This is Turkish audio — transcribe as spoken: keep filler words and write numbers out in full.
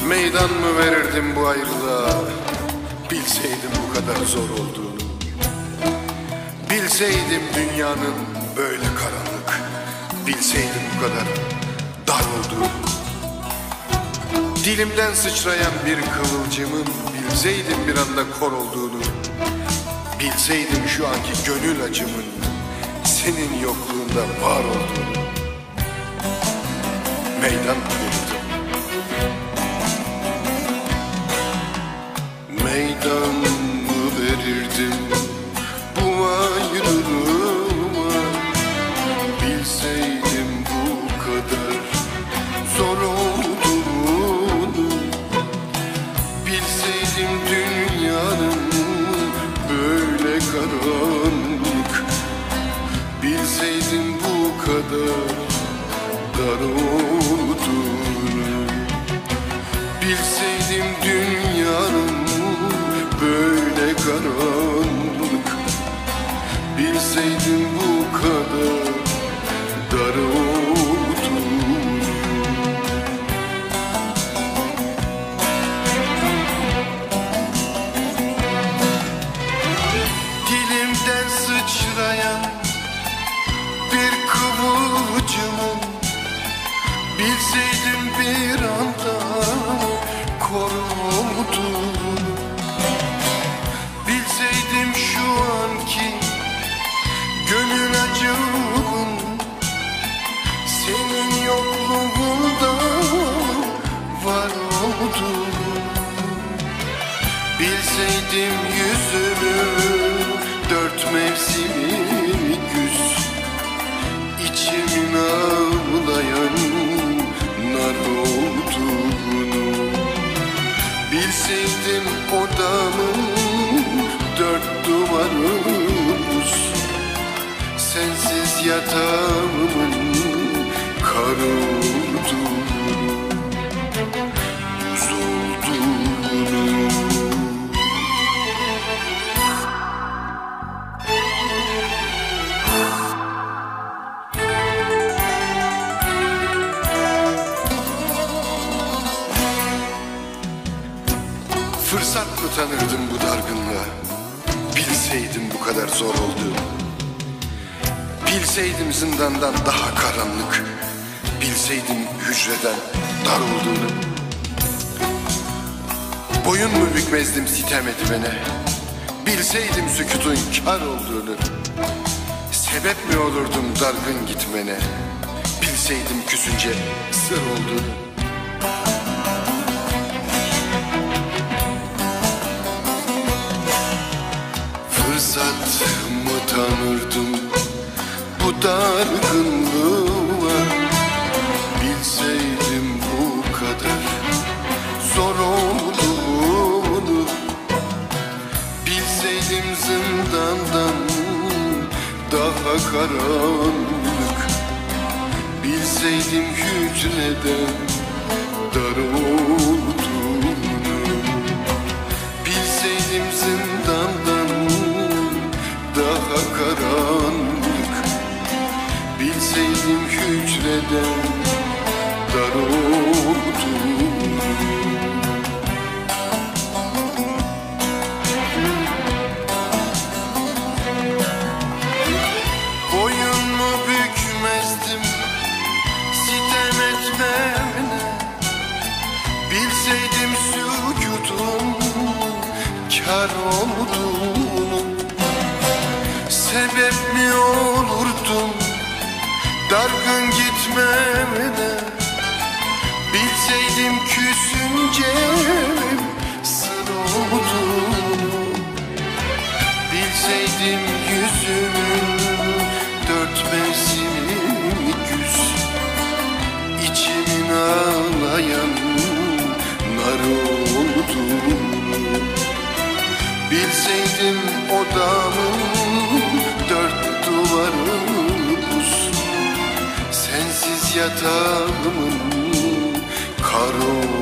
Meydan mı verirdim bu ayrılığa? Bilseydim bu kadar zor olduğunu. Bilseydim dünyanın böyle karanlık. Bilseydim bu kadar dar olduğunu. Dilimden sıçrayan bir kıvılcımın bilseydim bir anda kor olduğunu. Bilseydim şu anki gönül acımın senin yokluğunda var olduğunu. Meydan mı verirdim? Meydan mı verirdim bu ayrılığa? Bilseydim bu kadar zor olduğunu. Bilseydim dünyanın böyle karanlık. Bilseydim bu kadar dar olduğunu. Bilseydim dünyanın böyle karanlık. Bilseydim bu kadar dar olduğunu. Dilimden sıçrayan bir kıvılcımın bilseydim bir anda kor olduğunu. Bilseydim şu anki gönül acımın senin yokluğunda var olduğunu. Bilseydim yüzünü dört mevsimi güz, içimin ağlayan nar olduğunu. Bilseydim odamın dört duvarı buz, sensiz yatağımın kar olduğunu, buz olduğunu. Fırsat mı tanırdım bu dargınlığa? Bilseydim bu kadar zor olduğunu. Bilseydim zindandan daha karanlık. Bilseydim hücreden dar olduğunu. Boyun mu bükmezdim sitem edimene? Bilseydim sükutun kar olduğunu. Sebep mi olurdum dargın gitmene? Bilseydim küsünce sır olduğunu. Fırsat mı tanırdım bu dargınlığa? Bilseydim bu kadar zor olduğunu. Bilseydim zindandan daha karanlık. Bilseydim hücreden dar olduğunu. Bilseydim zindandan daha karanlık. Bilseydim hücreden dar olduğunu. Boyunumu bükmezdim sitem etmemene. Bilseydim sükutun kar olduğunu. Sebep mi olurdum dargın gitmemene? Bilseydim küsünce sır olduğunu. Bilseydim yüzümün dört mevsimi güz, içimin ağlayan nar olduğunu. Bilseydim odamın dört duvarı buz, sensiz yatağımın kar olduğunu.